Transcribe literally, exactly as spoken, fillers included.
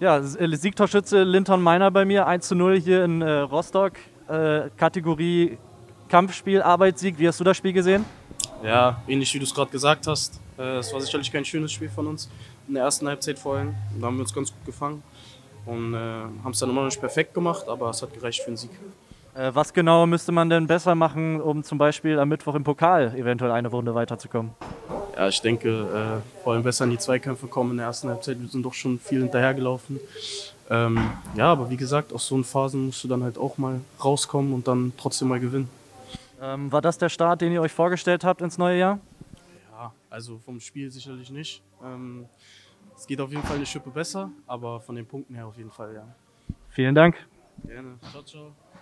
Ja, Siegtorschütze Linton Meiner bei mir, eins zu null hier in äh, Rostock, äh, Kategorie Kampfspiel, Arbeitssieg. Wie hast du das Spiel gesehen? Ja, ähnlich wie du es gerade gesagt hast. Äh, Es war sicherlich kein schönes Spiel von uns in der ersten Halbzeit vor allem. Da haben wir uns ganz gut gefangen und äh, haben es dann immer noch nicht perfekt gemacht, aber es hat gereicht für den Sieg. Äh, was genau müsste man denn besser machen, um zum Beispiel am Mittwoch im Pokal eventuell eine Runde weiterzukommen? Ja, ich denke, äh, vor allem besser in die Zweikämpfe kommen in der ersten Halbzeit. Wir sind doch schon viel hinterhergelaufen. Ähm, ja, aber wie gesagt, aus so einen Phasen musst du dann halt auch mal rauskommen und dann trotzdem mal gewinnen. Ähm, war das der Start, den ihr euch vorgestellt habt ins neue Jahr? Ja, also vom Spiel sicherlich nicht. Ähm, es geht auf jeden Fall eine Schippe besser, aber von den Punkten her auf jeden Fall, ja. Vielen Dank. Gerne. Ciao, ciao.